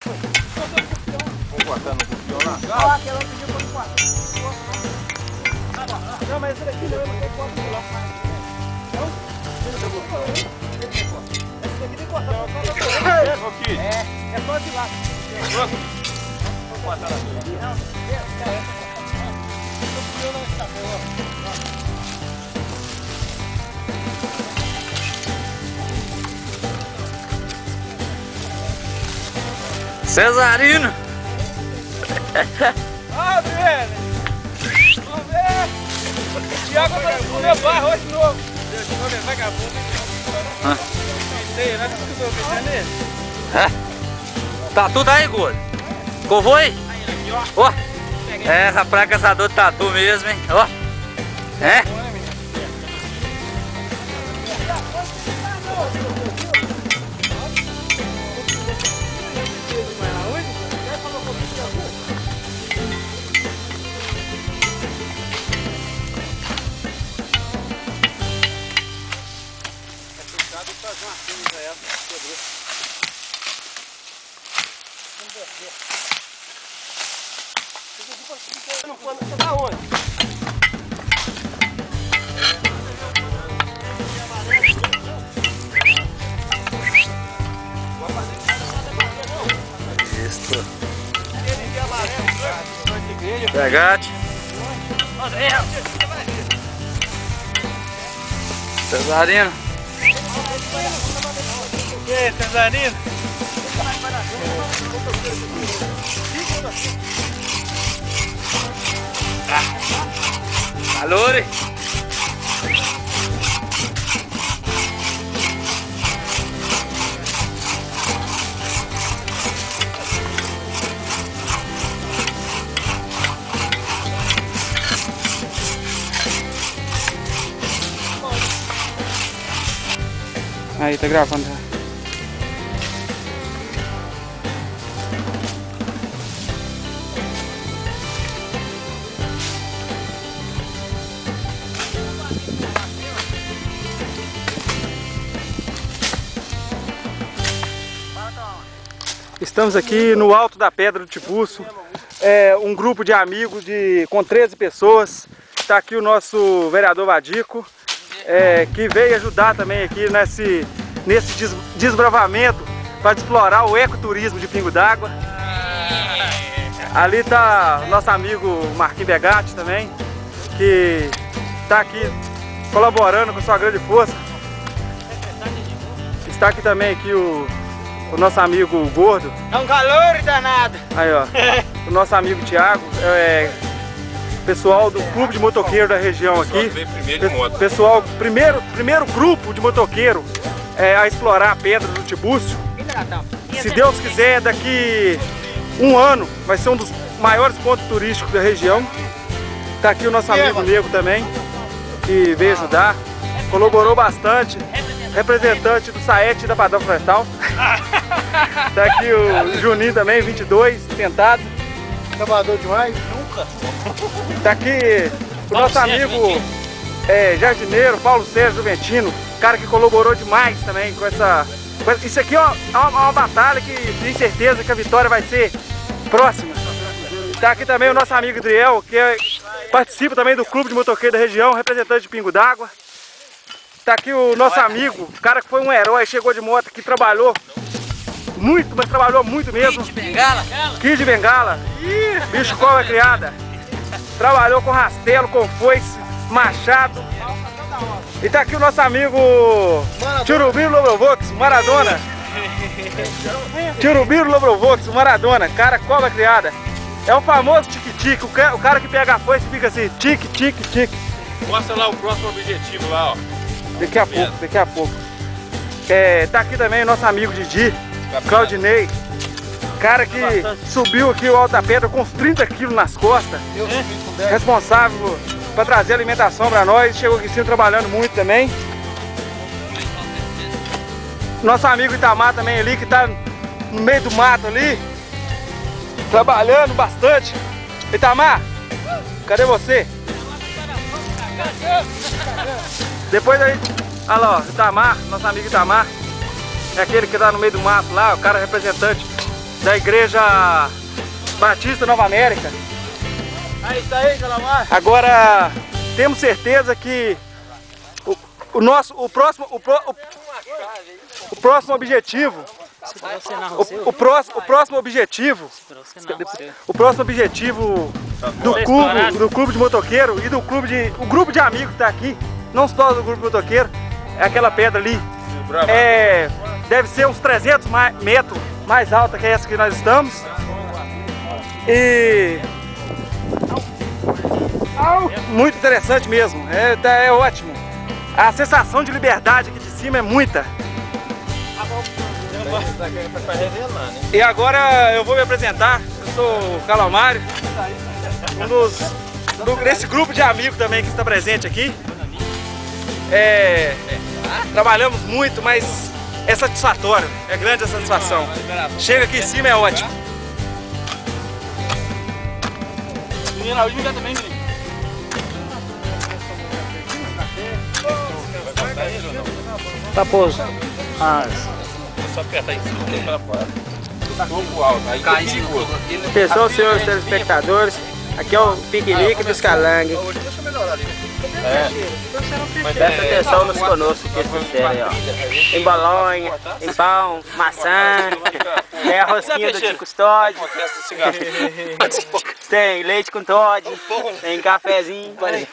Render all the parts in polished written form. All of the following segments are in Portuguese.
Vamos cortando o cupião lá? Ó, aquela que pediu pra eu cortar. Não, mas esse daqui não, eu não tenho corte de lá. Não? Esse daqui tem que cortar. É só de lá. Vamos cortar lá. Não, Cesarino! ah, velho! Vamos ver! Tiago vai comer barro hoje de novo! Deixa eu ver, vagabundo! Sei, né? Que eu tô nele? Tá tudo aí, gordo? Covou aí? Ó! É, rapaz, caçador de tatu mesmo, hein? Ó! É? Você tá onde? Isso. Pegate. Cesarino. E aí, Cesarino? Calor, hein? Aí, tá gravando já. Estamos aqui no alto da Pedra do Tibuço, um grupo de amigos com 13 pessoas. Está aqui o nosso vereador Vadico, que veio ajudar também aqui nesse desbravamento para explorar o ecoturismo de Pingo d'Água. Ali está o nosso amigo Marquinhos Begatti também, que está aqui colaborando com sua grande força. Está aqui também o nosso amigo Gordo. É um calor danado. Aí, ó. O nosso amigo Thiago, pessoal do clube de motoqueiro da região aqui. Pessoal, primeiro grupo de motoqueiro a explorar a Pedra do Tibuço. Se Deus quiser, daqui um ano vai ser um dos maiores pontos turísticos da região. Tá aqui o nosso amigo Nego também, que veio ajudar, colaborou bastante. Representante do Saete e da Padrão Florestal. Tá aqui o Juninho também, 22, tentado. Cavador demais? Nunca. Tá aqui o nosso amigo jardineiro, Paulo Sérgio Juventino, cara que colaborou demais também com essa... Isso aqui é uma batalha que tenho certeza que a vitória vai ser próxima. Tá aqui também o nosso amigo Adriel, que participa também do clube de motoqueiro da região, representante de Pingo d'Água. Tá aqui o nosso amigo, o cara que foi um herói, chegou de moto, que trabalhou muito, mas trabalhou muito mesmo. Kid de Bengala? Kid de Bengala. Bicho cobra criada. Trabalhou com rastelo, com foice, machado. E tá aqui o nosso amigo Tirubiro Lobrovox, Maradona. Tirubiro Lobrovox, Maradona, cara cobra criada. É o famoso tique-tique, o cara que pega a foice e fica assim, tique-tique-tique. Mostra lá o próximo objetivo lá, ó. Daqui a pouco. Tá aqui também o nosso amigo Didi, Claudinei. Cara que subiu aqui o Alto da Pedra com uns 30 quilos nas costas. Responsável para trazer alimentação para nós. Chegou aqui sim trabalhando muito também. Nosso amigo Itamar também ali, que tá no meio do mato ali. Trabalhando bastante. Itamar, cadê você? Depois aí, olha lá, ó, Itamar, nosso amigo Itamar, é aquele que tá no meio do mato lá, o cara representante da Igreja Batista Nova América. Aí, tá aí, Calamar. Agora, temos certeza que o próximo objetivo do clube de motoqueiro e do grupo de amigos que tá aqui, não só do grupo de motoqueiro, é aquela pedra ali. Deve ser uns 300 metros mais alta que essa que nós estamos. E muito interessante mesmo, é ótimo. A sensação de liberdade aqui de cima é muita. E agora eu vou me apresentar. Eu sou o Calamário, desse grupo de amigos também que está presente aqui. Trabalhamos muito, mas é satisfatório, é grande a satisfação. Chega aqui em cima, é ótimo. Menina, hoje me dá também, menino. Tá pouso. Só apertar em cima para fora. Tá pouco alto, aí tá perigoso. Pessoal, senhores telespectadores, aqui é o piquenique dos calangues. Deixa eu melhorar ali. Presta atenção nos conosco que eles querem, ó. Tem bolonha, tem pão, maçã, tem a rosquinha do tio Custódio, tem leite com Todd, tem cafezinho,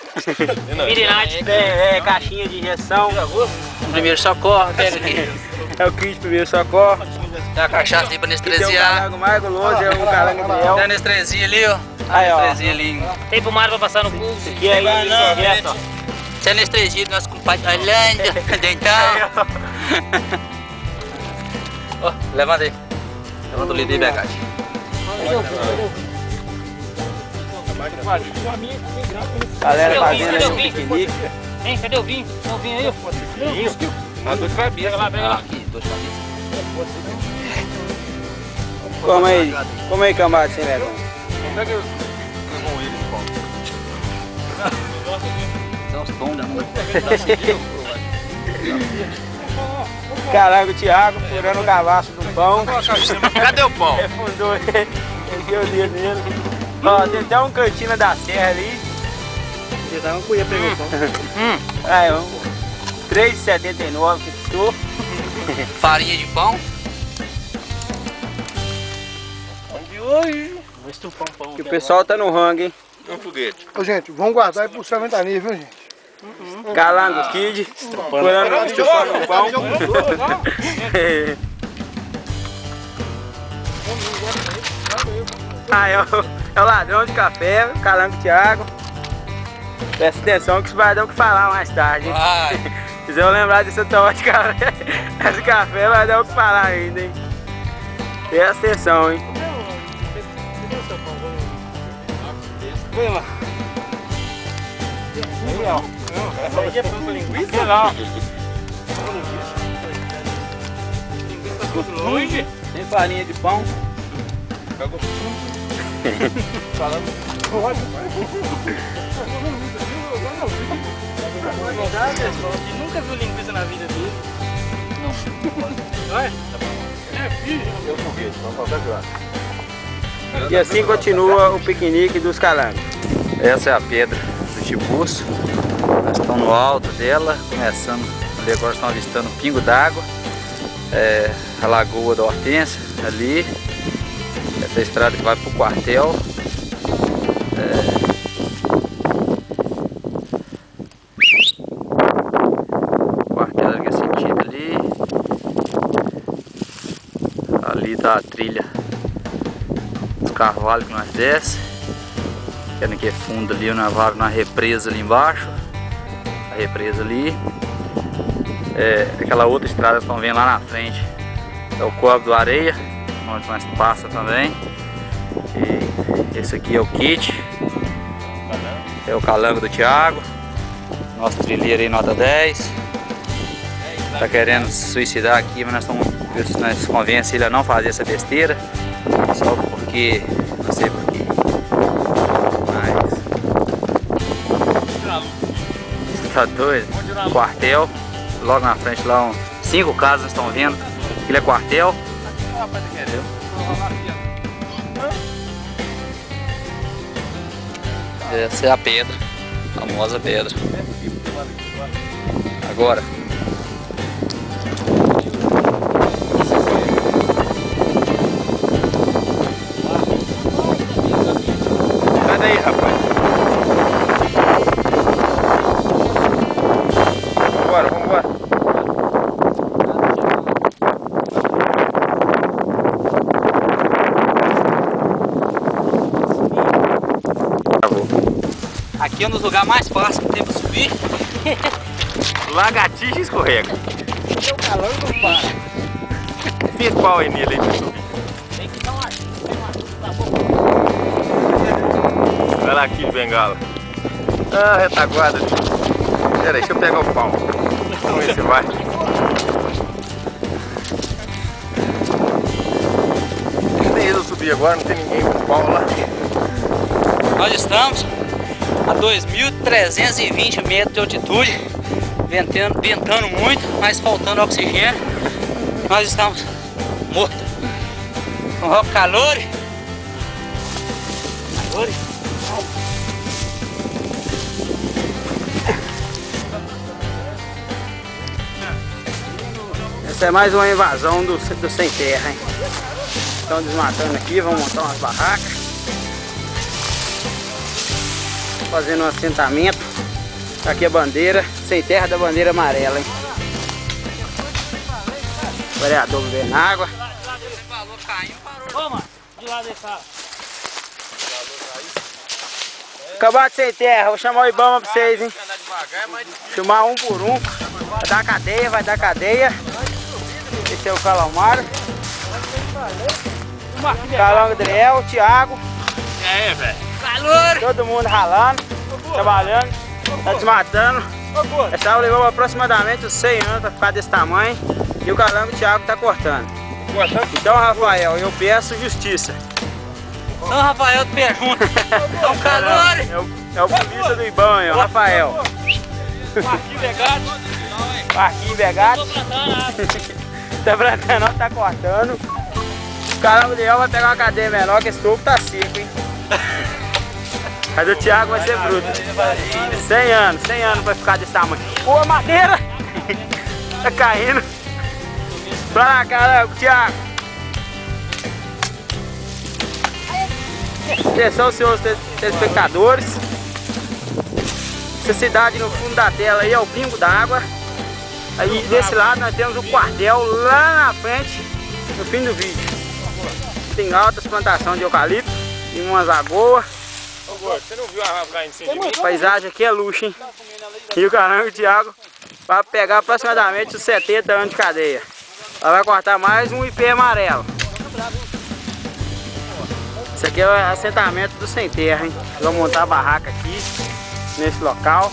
tem caixinha de injeção. Primeiro socorro, pega aqui. É o kit de primeiro socorro. Tem a cachaça ali pra Tem um anestesiar. calango mais guloso, é um calango de mel. Tem anestesia ali, ó. Aí, ó. Anestesia ali. Tem pomada pra passar no cu. Aqui é isso, ó. Tem anestesia do nosso compadre Orlando, dentão. Ó, levanta aí. Levanta o líder aí, BH. Galera Cadê fazendo o aí um vinho? piquenique. Hein, cadê o vinho? Tem o vinho aí, ó. A dor de cabeça. Pega lá, pega lá. Aqui, dois cabeças. Como aí, cambada, sem vergonha. Como é que eu vou ir esse pão? São os bons da noite. Calango Thiago, furando o cavaço do pão. Cadê o pão? Refundou ele, meteu o dedo nele. Ó, tem até um cantina da serra ali. Você dá uma cuia pra ele, Aí, ó, 3,79 que custou. Farinha de pão. Que o pessoal tá no rango, hein? Um foguete. Ô, gente, vamos guardar e puxar a ventania, viu, gente? Calango Kid, furando o pão. Aí, ó, é o ladrão de café, o Calango Thiago. Presta atenção que isso vai dar o que falar mais tarde, hein? Vai. Se quiser eu lembrar dessa toa de café, esse café vai dar o que falar ainda, hein? Presta atenção, hein? Vem lá. Aí é pão com linguiça? Não. Longe? Tem farinha de pão. Nunca viu linguiça na vida dele. Não. Não é? Eu foguete, vamos faltar agora. E assim continua o piquenique dos calangos. Essa é a pedra do Tibuço. Nós estamos no alto dela, começando ali agora, estão avistando um pingo d'água. A lagoa da Hortência ali. Essa estrada que vai para o quartel. O quartel da sentido ali. Ali está a trilha dos carvalhos que nós desce. Que é fundo ali, na represa ali embaixo. A represa ali. Aquela outra estrada que estão vendo lá na frente é o Córrego do Areia, onde nós passa também. E esse aqui é o kit, é o calango do Thiago, nosso trilheiro aí nota 10. Tá querendo se suicidar aqui, mas nós convencemos ele a não fazer essa besteira, só porque, não sei porquê, mas tá doido. Quartel, logo na frente lá, 5 casas estão vendo, aquilo é quartel. Rapaz, Essa é a pedra, a famosa pedra. Agora. Sai daí, rapaz. Vambora, vambora. Aqui é um dos lugares mais fáceis que tem pra subir. Lagartixa escorrega. O calor não para. Fiz pau aí nele aí pra subir. Tem que dar uma Olha lá aqui de bengala. Ah, retaguarda. Pera aí, deixa eu pegar o pau. Vamos ver se vai. Nem eu subir agora, não tem ninguém com pau lá. Nós estamos a 2.320 metros de altitude, ventando muito, mas faltando oxigênio. Nós estamos mortos. Com o calor. Essa é mais uma invasão do sem terra, hein? Estão desmatando aqui, vão montar umas barracas. Fazendo um assentamento. Aqui a bandeira, sem terra da bandeira amarela, hein? O vereador bebendo água. Ô, mano, de lá desse cara. Acabado sem terra, vou chamar o Ibama pra vocês, hein? Chamar um por um. Vai dar cadeia. Esse é o Calomaro. Calango Adriel, o Thiago. E aí, velho? Calor! Todo mundo ralando, trabalhando, tá desmatando. Essa aula levou aproximadamente uns 100 anos pra ficar desse tamanho. E o Calango o Thiago tá cortando. Então, Rafael, eu peço justiça. São Rafael te pergunta. É um calor! É o polícia do Ibama, é o Rafael. Marquinhos Vegado. Marquinhos Vegado. Tô plantando árvore. Tá plantando, não, tá cortando. O Calango Adriel vai pegar uma cadeia menor, que esse topo tá seco, hein? Mas o Thiago vai ser bruto. 100 anos pra ficar desse tamanho. Pô, a madeira! Tá caindo. Pra cá, Thiago. Atenção, senhores telespectadores. Essa cidade no fundo da tela aí é o pingo d'água. Aí desse lado nós temos o quartel lá na frente, no fim do vídeo. Tem altas plantações de eucalipto e umas lagoas. Ô, Gordo, você não viu a árvore caindo em cima de mim? A paisagem aqui é luxo, hein? E o Calango Thiago vai pegar aproximadamente os 70 anos de cadeia. Ela vai cortar mais um IP amarelo. Isso aqui é o assentamento do sem terra, hein? Vamos montar a barraca aqui, nesse local.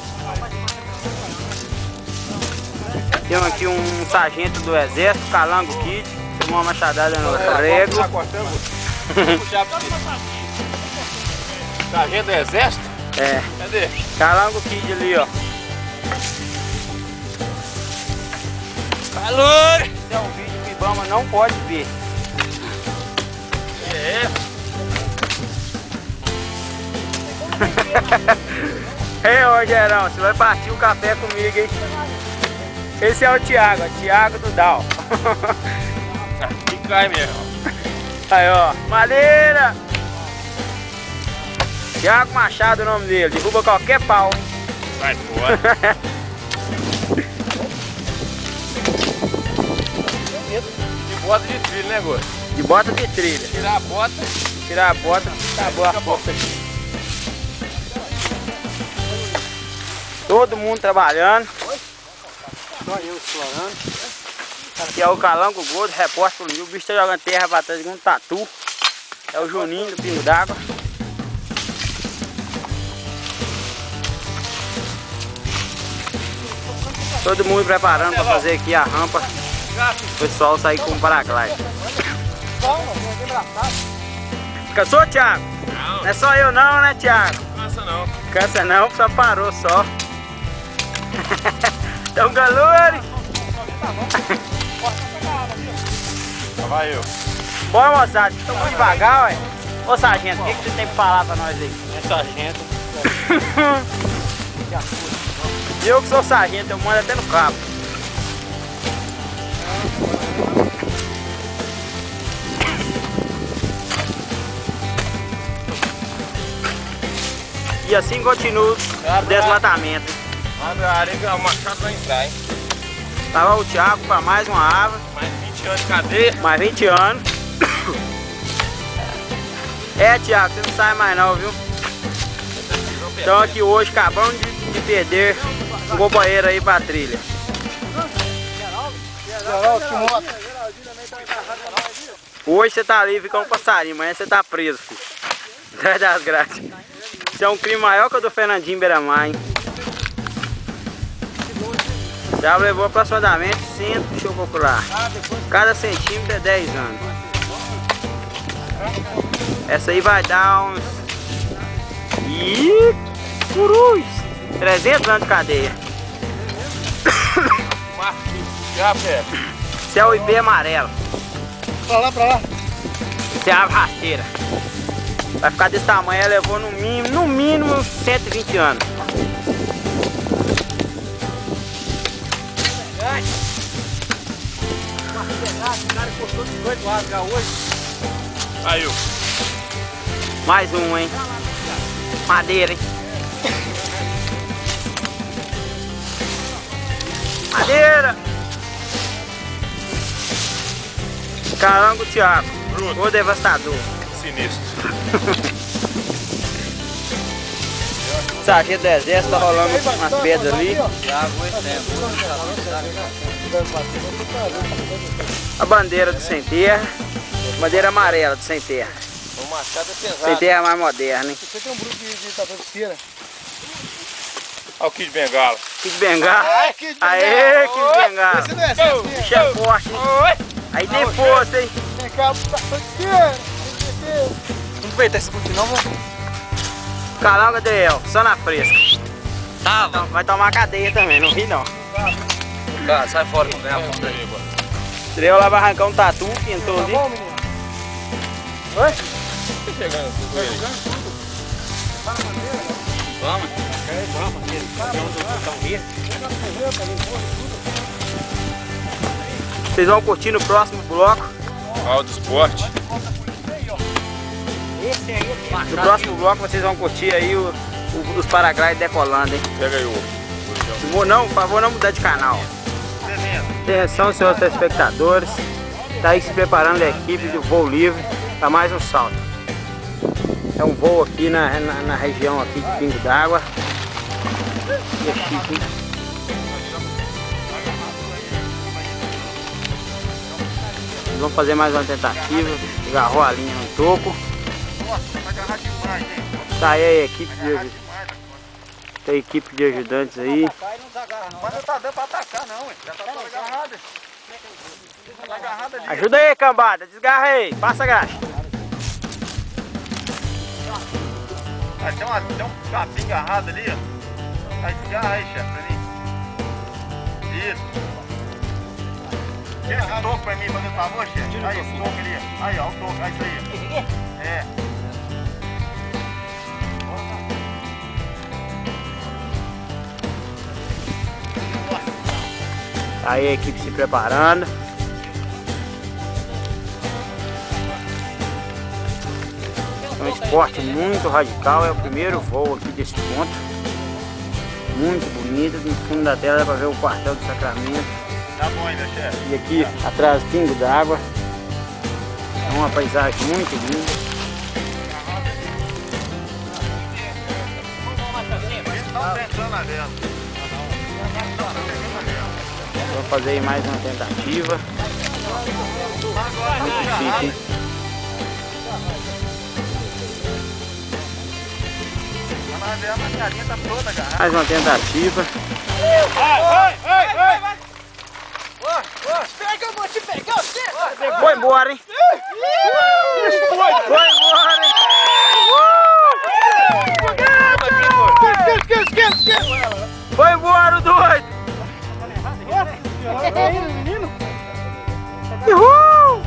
Temos aqui um sargento do exército, Calango Kid. Tomou uma machadada no prego. Tá cortando? Vou puxar pra você. Sargento do exército? É. Cadê? Calango Kid ali, ó. Calor! Esse é um vídeo que o Ibama não pode ver. É. Ei, Rogerão, você vai partir o café comigo, hein? Esse é o Thiago, Thiago do Dal. Aqui cai mesmo. Aí, ó, madeira! Thiago Machado é o nome dele, derruba qualquer pau, hein? Vai fora. De bota de trilho, né, Gordo? De bota de trilha. Tirar a bota. Tirar a bota, acabou a força aqui. Todo mundo trabalhando. Só eu explorando. Aqui é o Calango Gordo, repórter pro Nil. O bicho tá jogando terra pra trás com um tatu. É o Juninho do Pingo d'Água. Todo mundo preparando para fazer aqui a rampa. O pessoal sair com o paraglide. Cansou, Thiago? Não. Não é só eu não, né, Thiago? Cansa não. Cansa não, só parou só. Então, calor! Lá vai eu. Bora, moçada, estamos muito devagar, ué. Ô, sargento, o que você tem pra falar pra nós aí? É sargento. Eu que sou sargento, eu mando até no cabo. E assim continua o desmatamento. Abre a área que o machado vai entrar, hein? Tava o Thiago para mais uma árvore. Mais 20 anos de cadeia. Mais 20 anos. É, Thiago, você não sai mais não, viu? Então aqui hoje acabamos de perder um companheiro aí pra trilha. Hoje você tá livre como um passarinho, amanhã você tá preso, filho. Atrás das grades. Isso é um crime maior que o do Fernandinho Beiramar, hein? Já levou aproximadamente 100, deixa eu calcular. Cada centímetro é 10 anos. Essa aí vai dar uns... Ih, cruz! 300 anos de cadeia. Isso é o IP amarelo. Pra lá, pra lá. Isso é a árvore rasteira. Vai ficar desse tamanho, ela levou no mínimo 120 anos. Aí, Mais um, hein? Madeira, hein? Madeira! Calango Thiago, o devastador. Sinistro. Sargento do exército tá rolando umas pedras ali. A bandeira do Sem Terra. Bandeira amarela do Sem Terra. O machado é pesado. Sem Terra é mais moderna, hein? Você tem um grupo de tapeticeira? Olha o Kid Bengala. Kid Bengala. Aê, Kid Bengala. Aê, Kid Bengala. Esse não é assim, Bicho é forte, hein? Aí tem força, hein? Vem cá, tapeticeira. Não aproveitar esse botinho não, vamos. Calango Adriel, só na fresca. Tá, então, vai tomar cadeia também, não ri não. Cara, sai fora com a ponta aí. Adriel lá vai arrancar um tatu que entrou ali. Oi? Tá chegando tudo aí. Vamos. Vocês vão curtir no próximo bloco. Alto esporte. No próximo bloco vocês vão curtir aí os paraglides decolando, hein? Pega aí o... Não, por favor, não mudar de canal. Atenção, senhores telespectadores. Está aí se preparando a equipe do voo livre para mais um salto. É um voo aqui na região aqui de Pingo d'Água. E é chique, hein? Vamos fazer mais uma tentativa. Agarrou a linha no topo. Tá aí a equipe de ajudantes. Tem a equipe de ajudantes aí. Mas não tá dando pra atacar não, já tá toda agarrada. Tá agarrada ali. Ajuda aí, cambada, desgarra aí, passa a graxa. Tem um capim agarrado ali, ó. Aí desgarra aí, chefe, pra mim. Isso. Tira esse toco pra mim, fazendo favor, chefe. Aí, esse toco ali. Aí, ó, o toco, aí, isso aí. É. Aí a equipe se preparando. É um esporte muito radical, é o primeiro voo aqui desse ponto. Muito bonito, no fundo da tela dá pra ver o quartel do Sacramento. Tá bom ainda, chefe. E aqui atrás, Pingo d'Água. É uma paisagem muito linda. Vou fazer aí mais uma tentativa. Muito chique, hein? Mais uma tentativa. Foi embora, hein? Foi embora, hein? Foi embora o doido! Uhul!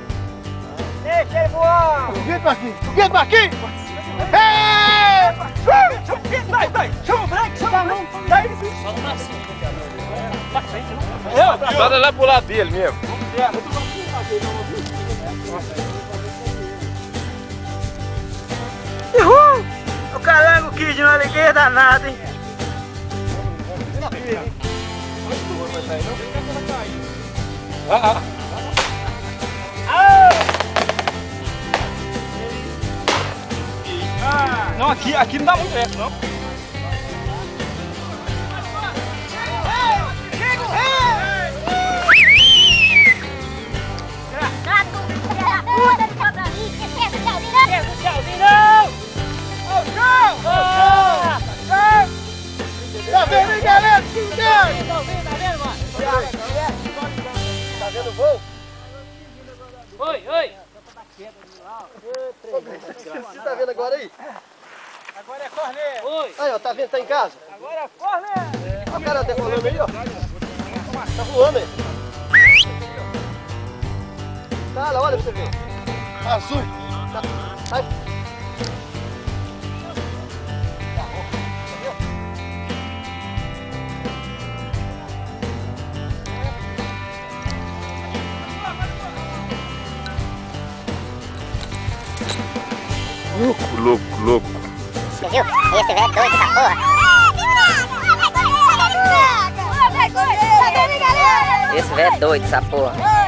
Deixa ele voar! Foguete, Marquinhos! Foguete, Marquinhos! Ei! Vai, chama o break, chama o break. Daí, Solta pra cima. Pra frente, não. Bora lá pro lado dele mesmo. Uhul! O calango Kid não alegria danada, hein? não, aqui não dá muito perto, não. Tá vendo aí, galera? Tá vendo o voo? Oi, oi. Você tá vendo agora aí? Agora é corner. Oi. Aí, ó, tá vendo? Tá em casa? Agora é corner. Olha o cara decolando aí, ó. Tá voando aí. Tá lá, olha pra você ver. Azul. Tá. Sai. Louco. Você viu? Esse velho é doido, essa porra. Esse velho é doido, essa porra.